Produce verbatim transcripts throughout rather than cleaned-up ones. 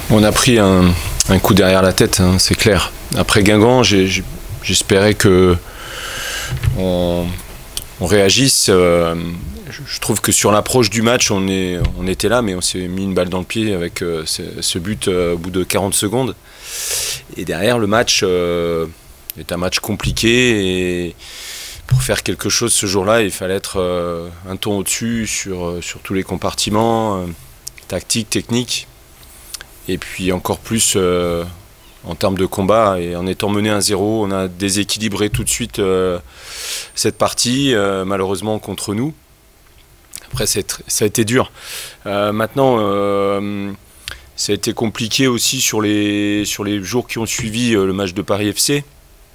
On a pris un, un coup derrière la tête, hein, c'est clair. Après Guingamp, j'espérais que on, on réagisse. Euh, je trouve que sur l'approche du match, on, est, on était là, mais on s'est mis une balle dans le pied avec euh, ce, ce but euh, au bout de quarante secondes. Et derrière, le match euh, est un match compliqué. Et pour faire quelque chose ce jour-là, il fallait être euh, un ton au-dessus sur, sur tous les compartiments, euh, tactique, technique. Et puis encore plus euh, en termes de combat, et en étant mené un zéro, on a déséquilibré tout de suite euh, cette partie, euh, malheureusement contre nous. Après, ça a été dur. Euh, maintenant, euh, ça a été compliqué aussi sur les, sur les jours qui ont suivi euh, le match de Paris F C.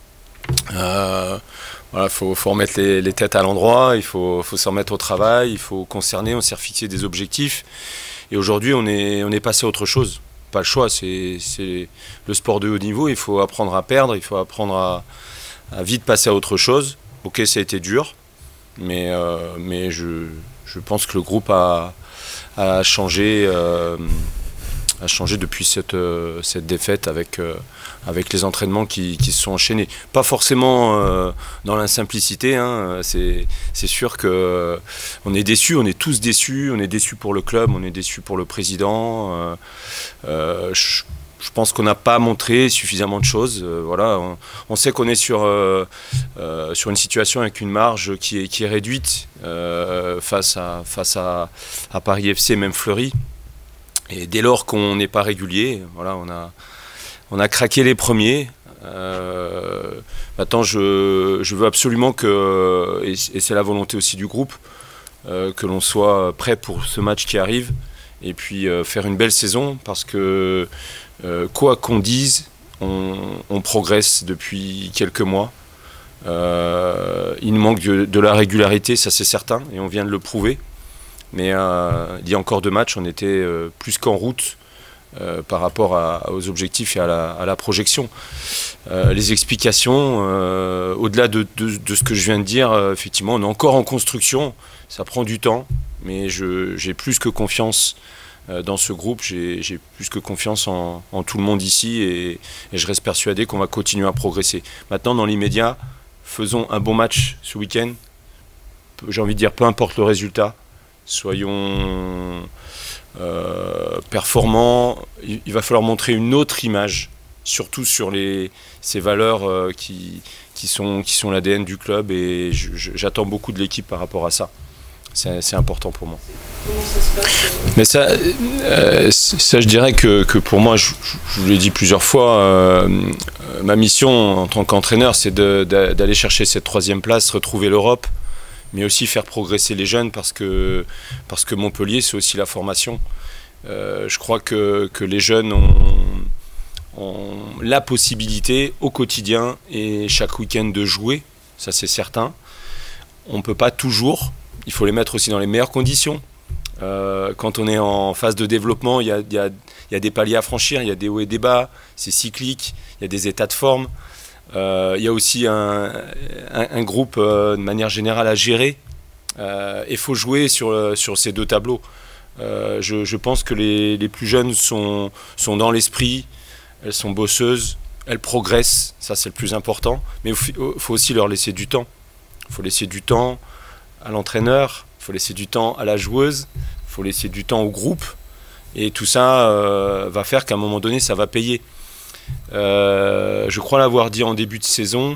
Euh, voilà, faut, faut remettre les, les têtes à l'endroit, il faut, faut se remettre au travail, il faut concerner, on s'est refixé des objectifs. Et aujourd'hui, on est, on est passé à autre chose. Pas le choix, c'est le sport de haut niveau, il faut apprendre à perdre, il faut apprendre à, à vite passer à autre chose. Ok, ça a été dur, mais, euh, mais je, je pense que le groupe a, a, changé, euh, a changé depuis cette, euh, cette défaite avec, euh, avec les entraînements qui, qui se sont enchaînés. Pas forcément euh, dans l'insimplicité, hein, c'est sûr qu'on est déçus, on est tous déçus, on est déçus pour le club, on est déçus pour le président. Euh, euh, je, je pense qu'on n'a pas montré suffisamment de choses. Euh, voilà, on, on sait qu'on est sur, euh, euh, sur une situation avec une marge qui est, qui est réduite euh, face, à, face à, à Paris F C, même Fleury. Et dès lors qu'on n'est pas régulier, voilà, on a, on a craqué les premiers. Euh, maintenant, je, je veux absolument que, et, et c'est la volonté aussi du groupe, euh, que l'on soit prêt pour ce match qui arrive et puis euh, faire une belle saison, parce que euh, quoi qu'on dise, on, on progresse depuis quelques mois. Euh, il nous manque de, de la régularité, ça c'est certain, et on vient de le prouver. Mais euh, il y a encore deux matchs, on était euh, plus qu'en route euh, par rapport à, aux objectifs et à la, à la projection. Euh, les explications, euh, au-delà de, de, de ce que je viens de dire, euh, effectivement, on est encore en construction, ça prend du temps, mais j'ai plus que confiance euh, dans ce groupe, j'ai plus que confiance en, en tout le monde ici, et, et je reste persuadé qu'on va continuer à progresser. Maintenant, dans l'immédiat, faisons un bon match ce week-end, j'ai envie de dire, peu importe le résultat. Soyons euh, performants, il, il va falloir montrer une autre image, surtout sur les, ces valeurs euh, qui, qui sont, qui sont l'A D N du club, et j'attends beaucoup de l'équipe par rapport à ça. C'est important pour moi. Comment ça se passe? Mais ça, euh, ça je dirais que, que pour moi, je, je vous l'ai dit plusieurs fois, euh, ma mission en tant qu'entraîneur, c'est d'aller chercher cette troisième place, retrouver l'Europe, mais aussi faire progresser les jeunes, parce que, parce que Montpellier, c'est aussi la formation. Euh, je crois que, que les jeunes ont, ont la possibilité au quotidien et chaque week-end de jouer, ça c'est certain. On ne peut pas toujours, il faut les mettre aussi dans les meilleures conditions. Euh, quand on est en phase de développement, il y a, il y a, il y a des paliers à franchir, il y a des hauts et des bas, c'est cyclique, il y a des états de forme. Euh, il y a aussi un, un, un groupe euh, de manière générale à gérer. Euh, il faut jouer sur, sur ces deux tableaux. Euh, je, je pense que les, les plus jeunes sont, sont dans l'esprit, elles sont bosseuses, elles progressent, ça c'est le plus important. Mais il faut, faut aussi leur laisser du temps. Il faut laisser du temps à l'entraîneur, il faut laisser du temps à la joueuse, il faut laisser du temps au groupe. Et tout ça euh, va faire qu'à un moment donné, ça va payer. Euh, je crois l'avoir dit en début de saison,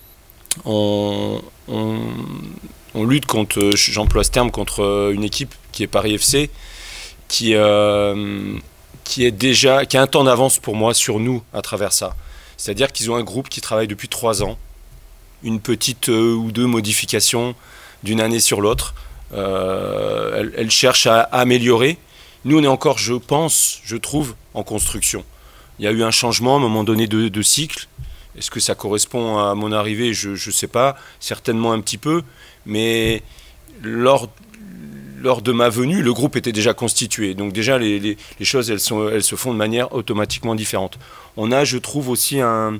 on, on, on lutte contre, j'emploie ce terme, contre une équipe qui est Paris F C, qui, euh, qui, est déjà, qui a un temps d'avance pour moi sur nous à travers ça. C'est-à-dire qu'ils ont un groupe qui travaille depuis trois ans, une petite euh, ou deux modifications d'une année sur l'autre. Euh, elle, elle cherche à, à améliorer. Nous, on est encore, je pense, je trouve, en construction. Il y a eu un changement à un moment donné de, de cycle. Est-ce que ça correspond à mon arrivée? Je ne sais pas, certainement un petit peu. Mais lors, lors de ma venue, le groupe était déjà constitué. Donc déjà, les, les, les choses, elles, sont, elles se font de manière automatiquement différente. On a, je trouve, aussi un,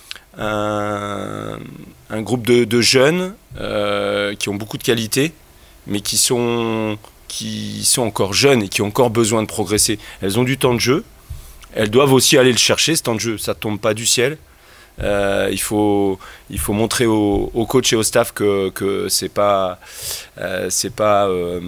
un, un groupe de, de jeunes euh, qui ont beaucoup de qualités, mais qui sont, qui sont encore jeunes et qui ont encore besoin de progresser. Elles ont du temps de jeu. elles doivent aussi aller le chercher, ce temps de jeu. Ça ne tombe pas du ciel. Euh, il, faut, il faut montrer au, au coach et au staff que, que c'est pas, euh, c'est pas euh,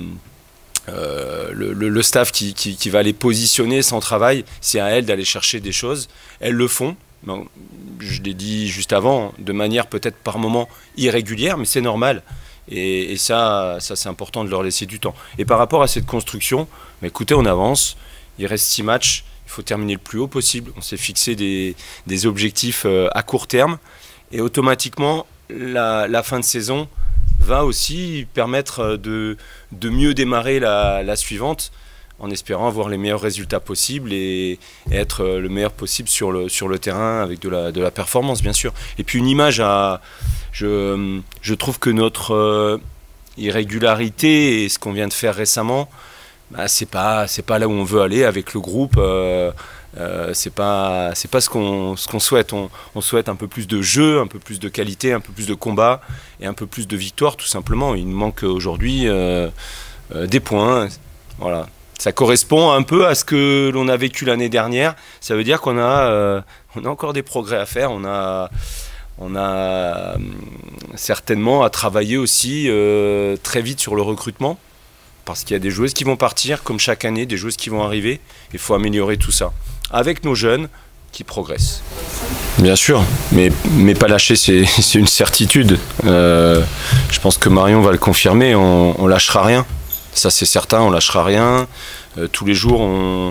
euh, le, le, le staff qui, qui, qui va les positionner sans travail. C'est à elles d'aller chercher des choses. Elles le font. Bon, je l'ai dit juste avant, de manière peut-être par moment irrégulière, mais c'est normal. Et, et ça, ça c'est important de leur laisser du temps. Et par rapport à cette construction, bah, écoutez, on avance. Il reste six matchs. Il faut terminer le plus haut possible. On s'est fixé des, des objectifs euh, à court terme. Et automatiquement, la, la fin de saison va aussi permettre de, de mieux démarrer la, la suivante, en espérant avoir les meilleurs résultats possibles et, et être le meilleur possible sur le, sur le terrain avec de la, de la performance, bien sûr. Et puis une image à... Je, je trouve que notre euh, irrégularité et ce qu'on vient de faire récemment, bah, c'est pas c'est pas là où on veut aller avec le groupe. Euh, euh, c'est pas c'est pas ce qu'on ce qu'on souhaite. On, on souhaite un peu plus de jeu, un peu plus de qualité, un peu plus de combat et un peu plus de victoire, tout simplement. Il nous manque aujourd'hui euh, euh, des points. Voilà. Ça correspond un peu à ce que l'on a vécu l'année dernière. Ça veut dire qu'on a euh, on a encore des progrès à faire. On a on a euh, certainement à travailler aussi euh, très vite sur le recrutement. Parce qu'il y a des joueuses qui vont partir, comme chaque année, des joueuses qui vont arriver. Il faut améliorer tout ça. Avec nos jeunes qui progressent. Bien sûr, mais, mais pas lâcher, c'est une certitude. Euh, je pense que Marion va le confirmer, on, on lâchera rien. Ça c'est certain, on lâchera rien. Euh, tous les jours, on,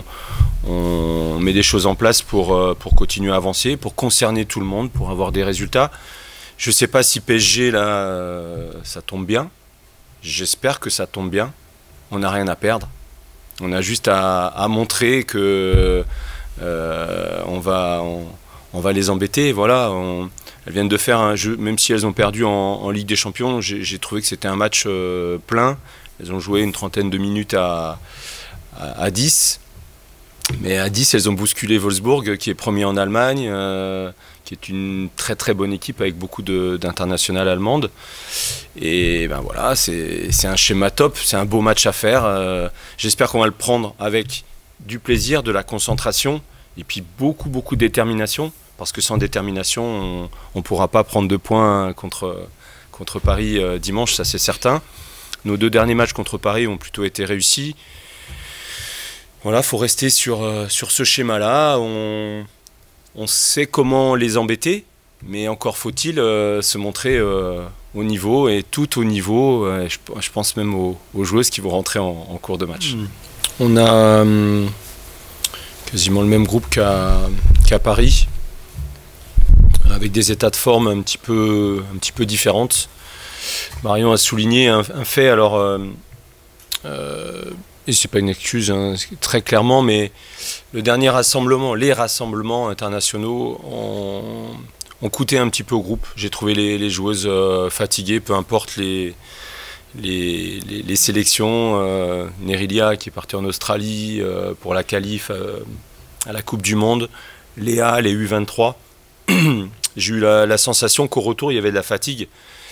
on met des choses en place pour, pour continuer à avancer, pour concerner tout le monde, pour avoir des résultats. Je ne sais pas si P S G, là, ça tombe bien. J'espère que ça tombe bien. On n'a rien à perdre. On a juste à, à montrer que euh, on, va, on, on va les embêter. Voilà, on, elles viennent de faire un jeu, même si elles ont perdu en, en Ligue des Champions, j'ai trouvé que c'était un match euh, plein. Elles ont joué une trentaine de minutes à, à, à dix. Mais à dix, elles ont bousculé Wolfsburg, qui est premier en Allemagne, euh, qui est une très très bonne équipe avec beaucoup d'internationales allemandes. Et ben voilà, c'est un schéma top, c'est un beau match à faire. Euh, J'espère qu'on va le prendre avec du plaisir, de la concentration et puis beaucoup beaucoup de détermination. Parce que sans détermination, on ne pourra pas prendre deux points contre, contre Paris euh, dimanche, ça c'est certain. Nos deux derniers matchs contre Paris ont plutôt été réussis. Voilà, il faut rester sur, euh, sur ce schéma-là. On, on sait comment les embêter, mais encore faut-il euh, se montrer euh, au niveau, et tout au niveau. Euh, je, je pense même aux, aux joueuses qui vont rentrer en, en cours de match. Mmh. On a euh, quasiment le même groupe qu'à qu'à Paris, avec des états de forme un petit peu, un petit peu différentes. Marion a souligné un, un fait, alors... Euh, euh, et c'est pas une excuse, hein, très clairement, mais le dernier rassemblement, les rassemblements internationaux ont, ont coûté un petit peu au groupe. J'ai trouvé les, les joueuses euh, fatiguées, peu importe les, les, les, les sélections. Euh, Nerilia qui est partie en Australie euh, pour la qualif euh, à la Coupe du Monde, Léa, les U vingt-trois. J'ai eu la, la sensation qu'au retour, il y avait de la fatigue.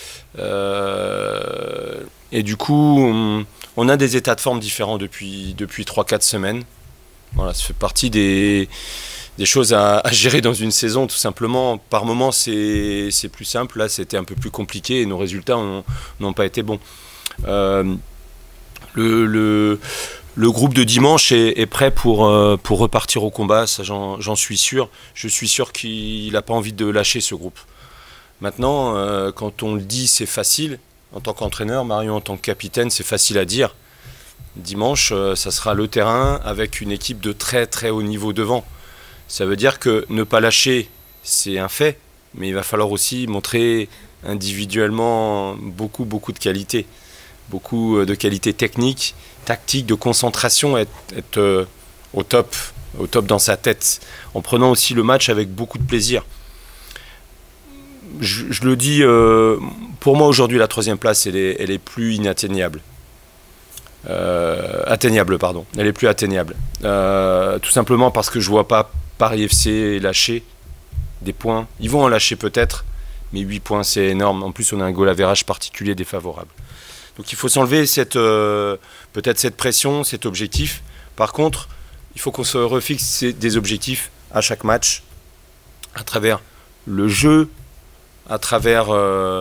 Euh, et du coup... On, On a des états de forme différents depuis, depuis trois quatre semaines. Voilà, ça fait partie des, des choses à, à gérer dans une saison, tout simplement. Par moments, c'est plus simple. Là, c'était un peu plus compliqué et nos résultats n'ont pas été bons. Euh, le, le, le groupe de dimanche est, est prêt pour, euh, pour repartir au combat, ça j'en suis sûr. Je suis sûr qu'il n'a pas envie de lâcher ce groupe. Maintenant, euh, quand on le dit, c'est facile. En tant qu'entraîneur, Marion en tant que capitaine, c'est facile à dire. Dimanche, ça sera le terrain avec une équipe de très très haut niveau devant. Ça veut dire que ne pas lâcher, c'est un fait, mais il va falloir aussi montrer individuellement beaucoup beaucoup de qualité. Beaucoup de qualité technique, tactique, de concentration, être, être au top, au top dans sa tête, en prenant aussi le match avec beaucoup de plaisir. Je, je le dis, euh, pour moi aujourd'hui la troisième place elle est, elle est plus inatteignable. Euh, atteignable pardon, elle est plus atteignable. Euh, tout simplement parce que je vois pas Paris F C lâcher des points. Ils vont en lâcher peut-être, mais huit points c'est énorme. En plus on a un goal average particulier défavorable. Donc il faut s'enlever cette euh, peut-être cette pression, cet objectif. Par contre, il faut qu'on se refixe des objectifs à chaque match, à travers le jeu, à travers euh,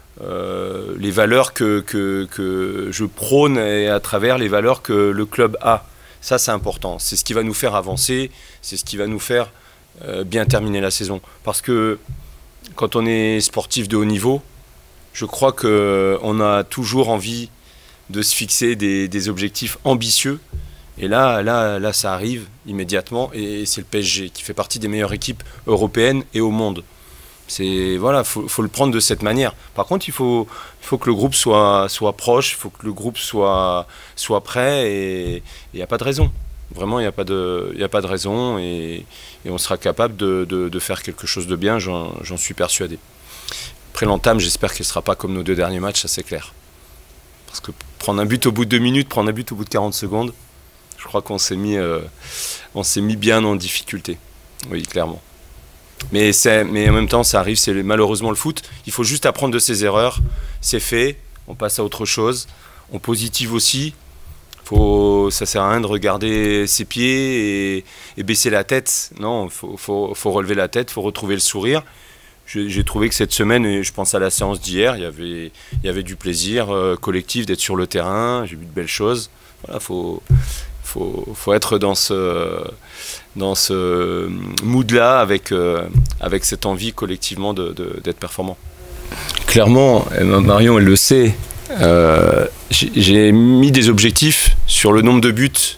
euh, les valeurs que, que, que je prône et à travers les valeurs que le club a. Ça, c'est important. C'est ce qui va nous faire avancer, c'est ce qui va nous faire euh, bien terminer la saison. Parce que quand on est sportif de haut niveau, je crois qu'on a toujours envie de se fixer des, des objectifs ambitieux. Et là, là, là, ça arrive immédiatement. Et c'est le P S G qui fait partie des meilleures équipes européennes et au monde. C'est voilà, faut, faut le prendre de cette manière. Par contre, il faut, il faut que le groupe soit, soit proche, il faut que le groupe soit, soit prêt. Et il n'y a pas de raison. Vraiment, il n'y a pas de, il n'y a pas de raison. Et, et on sera capable de, de, de faire quelque chose de bien. J'en, j'en suis persuadé. Après l'entame, j'espère qu'elle ne sera pas comme nos deux derniers matchs, ça c'est clair. Parce que prendre un but au bout de deux minutes, prendre un but au bout de quarante secondes, je crois qu'on s'est mis, euh, on s'est mis bien en difficulté. Oui, clairement. Mais, mais en même temps, ça arrive, c'est malheureusement le foot. Il faut juste apprendre de ses erreurs. C'est fait, on passe à autre chose. On positive aussi. Faut, ça ne sert à rien de regarder ses pieds et, et baisser la tête. Non, il faut, faut, faut relever la tête, il faut retrouver le sourire. J'ai trouvé que cette semaine, et je pense à la séance d'hier, il y avait, il y avait du plaisir euh, collectif d'être sur le terrain. J'ai vu de belles choses. Voilà, faut, faut, faut être dans ce, dans ce mood-là, avec, euh, avec cette envie collectivement de, de, d'être performant. Clairement, Marion, elle le sait. Euh, j'ai mis des objectifs sur le nombre de buts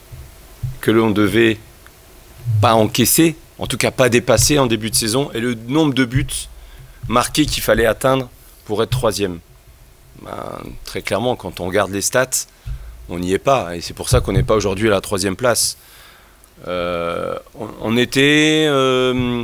que l'on devait pas encaisser. En tout cas pas dépassé en début de saison, et le nombre de buts marqués qu'il fallait atteindre pour être troisième. Ben, très clairement, quand on regarde les stats, on n'y est pas, et c'est pour ça qu'on n'est pas aujourd'hui à la troisième place. Euh, on, on était euh,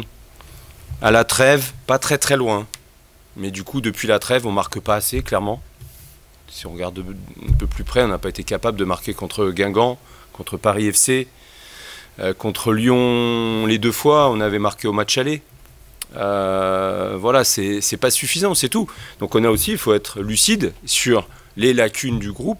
à la trêve, pas très très loin, mais du coup depuis la trêve on marque pas assez, clairement. Si on regarde un peu plus près, on n'a pas été capable de marquer contre Guingamp, contre Paris F C. Euh, contre Lyon, les deux fois, on avait marqué au match aller. Euh, voilà, c'est pas suffisant, c'est tout. Donc on a aussi, il faut être lucide sur les lacunes du groupe,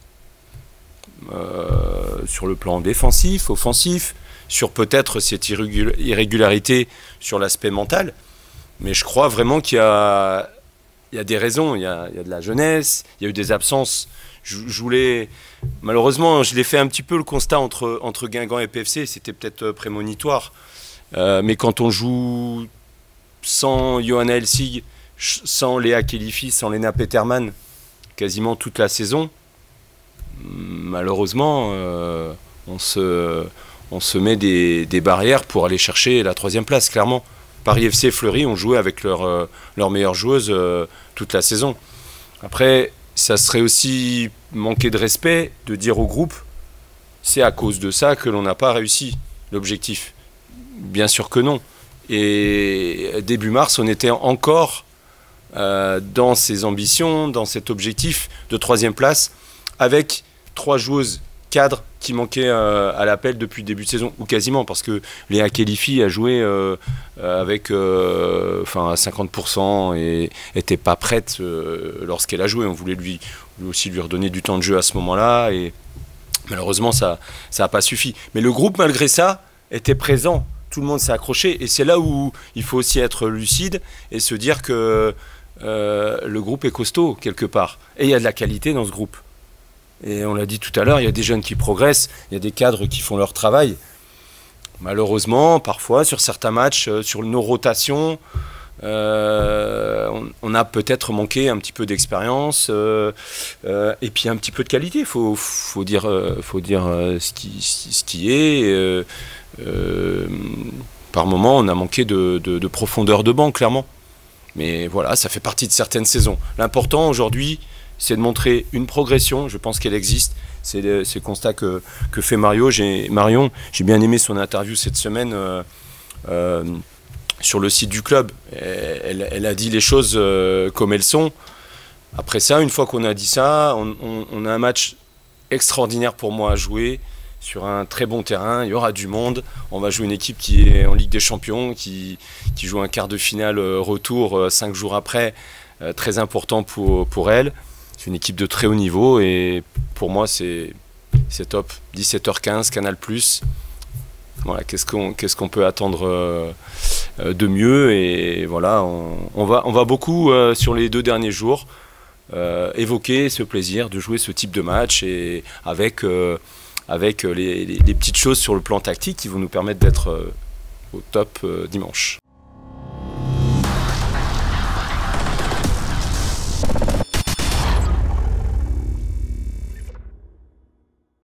euh, sur le plan défensif, offensif, sur peut-être cette irrégularité sur l'aspect mental. Mais je crois vraiment qu'il y a, il y a des raisons, il y a, il y a de la jeunesse, il y a eu des absences. Je, je voulais, malheureusement, je l'ai fait un petit peu le constat entre, entre Guingamp et P F C, c'était peut-être prémonitoire. Euh, mais quand on joue sans Johanna Elsig, sans Léa Khelifi, sans Lena Peterman, quasiment toute la saison, malheureusement, euh, on, se, on se met des, des barrières pour aller chercher la troisième place, clairement. Paris F C et Fleury ont joué avec leur, euh, leur meilleure joueuse euh, toute la saison. Après, ça serait aussi manquer de respect de dire au groupe c'est à cause de ça que l'on n'a pas réussi l'objectif. Bien sûr que non. Et début mars, on était encore euh, dans ces ambitions, dans cet objectif de troisième place, avec trois joueuses cadres qui manquaient euh, à l'appel depuis le début de saison, ou quasiment, parce que Léa Khelifi a joué euh, avec euh, enfin, à cinquante pour cent et n'était pas prête euh, lorsqu'elle a joué. On voulait lui, lui aussi lui redonner du temps de jeu à ce moment-là, et malheureusement, ça n'a pas suffi. Mais le groupe, malgré ça, était présent. Tout le monde s'est accroché, et c'est là où il faut aussi être lucide et se dire que euh, le groupe est costaud, quelque part. Et il y a de la qualité dans ce groupe. Et on l'a dit tout à l'heure, il y a des jeunes qui progressent, il y a des cadres qui font leur travail. Malheureusement, parfois, sur certains matchs, sur nos rotations, euh, on, on a peut-être manqué un petit peu d'expérience euh, euh, et puis un petit peu de qualité. Il faut, faut dire, euh, faut dire euh, ce, qui, ce qui est. Euh, euh, par moment, on a manqué de, de, de profondeur de banc, clairement. Mais voilà, ça fait partie de certaines saisons. L'important aujourd'hui, c'est de montrer une progression, je pense qu'elle existe. C'est le, le constat que, que fait Mario. Marion. J'ai bien aimé son interview cette semaine euh, euh, sur le site du club. Elle, elle a dit les choses euh, comme elles sont. Après ça, une fois qu'on a dit ça, on, on, on a un match extraordinaire pour moi à jouer, sur un très bon terrain. Il y aura du monde. On va jouer une équipe qui est en Ligue des Champions, qui, qui joue un quart de finale euh, retour euh, cinq jours après, euh, très important pour, pour elle. C'est une équipe de très haut niveau et pour moi, c'est c'est top. dix-sept heures quinze, Canal plus. Voilà, qu'est-ce qu'on qu'est-ce qu'on peut attendre euh, de mieux? Et voilà, on, on, va, on va beaucoup, euh, sur les deux derniers jours, euh, évoquer ce plaisir de jouer ce type de match, et avec, euh, avec les, les, les petites choses sur le plan tactique qui vont nous permettre d'être euh, au top euh, dimanche.